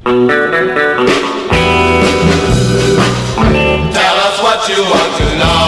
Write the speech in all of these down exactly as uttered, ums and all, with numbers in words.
Tell us what you want to know.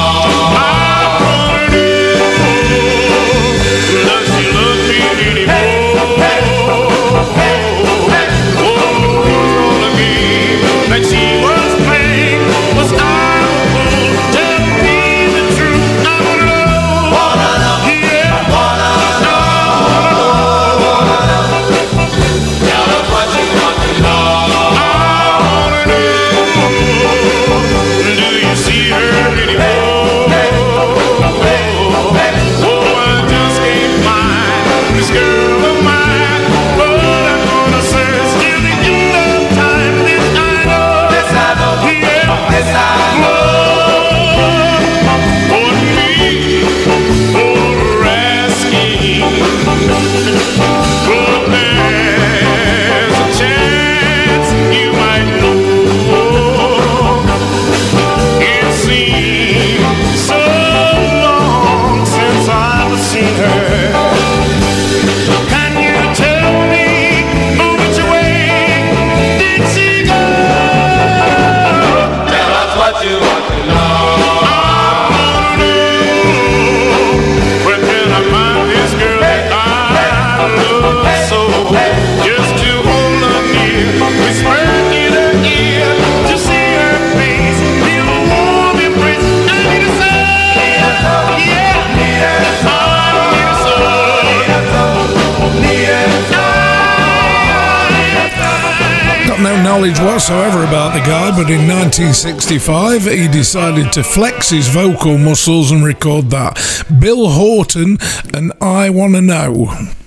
Knowledge whatsoever about the guy, but in nineteen sixty-five he decided to flex his vocal muscles and record that. Bill Horton and I Wanna Know.